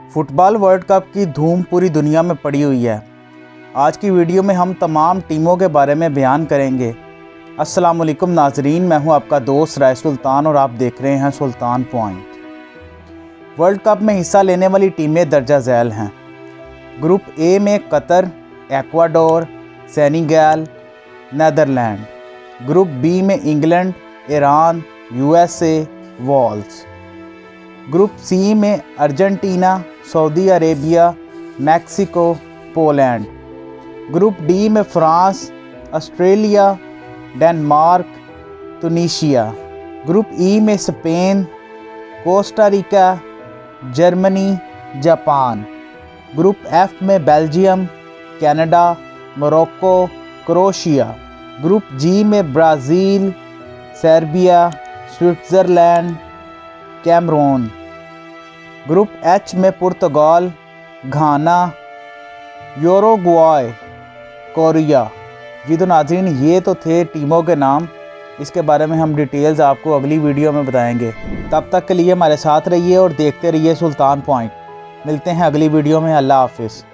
Football world cup की धूम पूरी दुनिया में पड़ी हुई है। आज की वीडियो में हम तमाम टीमों के बारे में बयान करेंगे। अस्सलाम वालेकुम नाजरीन, मैं हूं आपका दोस्त राय सुल्तान और आप देख रहे हैं सुल्तान पॉइंट। वर्ल्ड कप में हिस्सा लेने वाली टीमें दर्जा झैल हैं। ग्रुप ए में Qatar, Ecuador, Senegal, Netherlands. Group B में England, Iran, USA, Wales. Group C में Argentina, Saudi Arabia, Mexico, Poland. Group D में France, Australia, Denmark, Tunisia. Group E में Spain, Costa Rica, Germany, Japan. Group F में Belgium, Canada, Morocco, Croatia. Group G में Brazil, Serbia, Switzerland, Cameroon. Group H में पुर्तगाल, घाना, यूरुग्वाय, Korea. जी तो नाज़रीन, ये तो थे टीमों के नाम। इसके बारे में हम डिटेल्स आपको अगली वीडियो में बताएंगे। तब तक के लिए हमारे साथ रहिए और देखते रहिए सुल्तान पॉइंट। मिलते हैं अगली वीडियो में। अल्लाह हाफिज़।